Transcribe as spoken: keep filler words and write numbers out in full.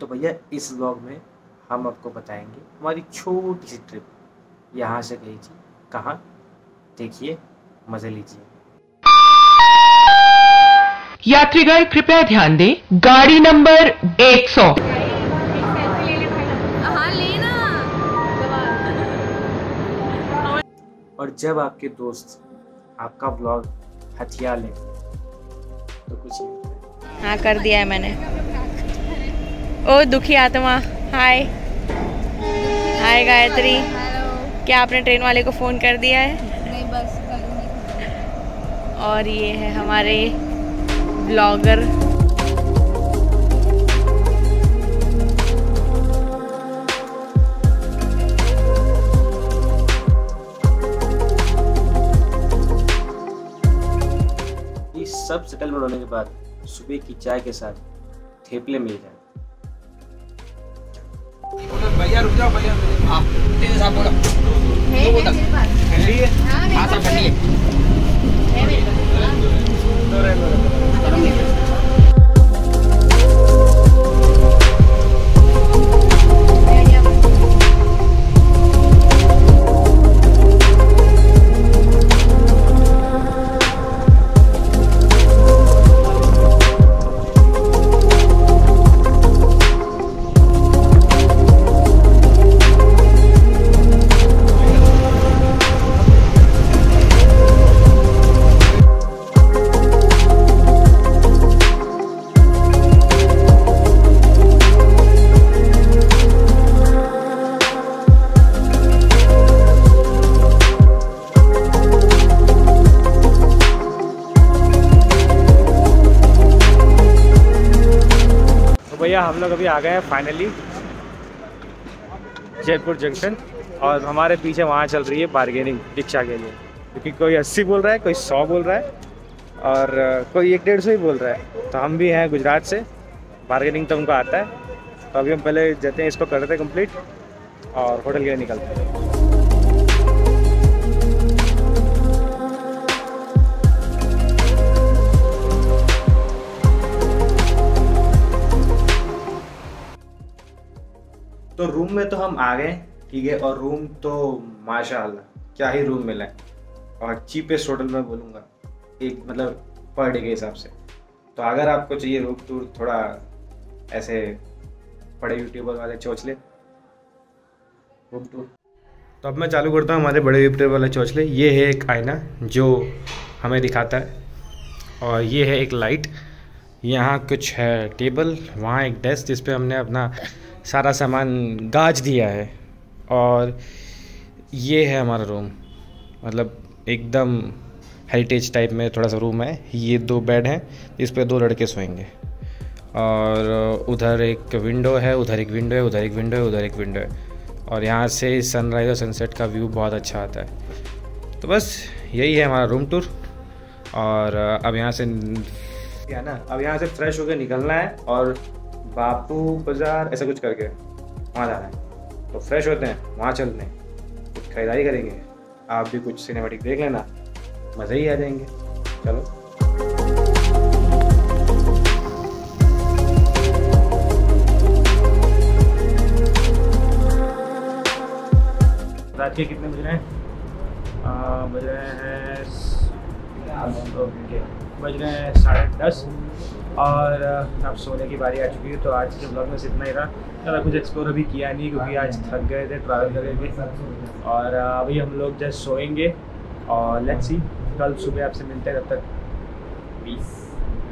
तो भैया इस व्लॉग में हम आपको बताएंगे हमारी छोटी सी ट्रिप यहाँ से गई थी कहाँ, देखिए मज़े लीजिए। यात्रीगण कृपया ध्यान दें, गाड़ी नंबर एक सौ। और जब आपके दोस्त आपका व्लॉग हथिया ले तो कुछ नहीं। हाँ कर दिया है मैंने। ओ दुखी आत्मा, हाय हाय गायत्री, क्या आपने ट्रेन वाले को फ़ोन कर दिया है? नहीं बस करूँगी। और ये है हमारे ब्लॉगर। ये सब सेटलमेंट होने के बाद सुबह की चाय के साथ थेपले मिल जाए। भैया रुक जाओ भैया, हाँ तेरे साथ बोलो है है मेरे पास। ठंडी है, हाँ मेरे हाँ सब पास ठंडी है। है मेरे पास। भैया हम लोग अभी आ गए हैं फाइनली जयपुर जंक्शन, और हमारे पीछे वहाँ चल रही है बार्गेनिंग रिक्शा के लिए, क्योंकि कोई अस्सी बोल रहा है, कोई सौ बोल रहा है और कोई एक डेढ़ सौ ही बोल रहा है। तो हम भी हैं गुजरात से, बार्गेनिंग तो उनको आता है। तो अभी हम पहले जाते हैं, इसको करते हैं कंप्लीट और होटल के लिए निकलते हैं। तो रूम में तो हम आ गए, ठीक है, और रूम तो माशाअल्लाह क्या ही रूम मिला है, और चीपेस्ट होटल में बोलूँगा एक मतलब पर डे के हिसाब से। तो अगर आपको चाहिए रूम टूर थोड़ा ऐसे बड़े यूट्यूबर वाले चोचले रूम टूर, तो अब मैं चालू करता हूँ हमारे बड़े यूट्यूबर वाले चोचले। ये है एक आईना जो हमें दिखाता है, और ये है एक लाइट, यहाँ कुछ है टेबल, वहाँ एक डेस्क जिस पे हमने अपना सारा सामान गाज दिया है, और ये है हमारा रूम, मतलब एकदम हेरिटेज टाइप में थोड़ा सा रूम है। ये दो बेड हैं, इस पे दो लड़के सोएंगे, और उधर एक विंडो है, उधर एक विंडो है, उधर एक विंडो है, उधर एक विंडो है, और यहाँ से सनराइज़ और सनसेट का व्यू बहुत अच्छा आता है। तो बस यही है हमारा रूम टूर। और अब यहाँ से क्या ना, अब यहाँ से फ्रेश होकर निकलना है और बापू बाज़ार ऐसा कुछ करके वहाँ जाना है। तो फ्रेश होते हैं, वहाँ चलते हैं, कुछ खरीदारी करेंगे, आप भी कुछ सिनेमेटिक देख लेना, मज़े ही आ जाएंगे। चलो रात के कितने बज रहे हैं? आ, बज रहे हैं बज रहे हैं साढ़े दस, और अब सोने की बारी आ चुकी है। तो आज के ब्लॉग में से इतना ही रहा, ज़्यादा कुछ एक्सप्लोर अभी किया नहीं, क्योंकि आज थक गए थे ट्रैवल करके। और अभी हम लोग जस्ट सोएंगे, और लेट्स सी कल सुबह आपसे मिलते हैं। तब तक पीस।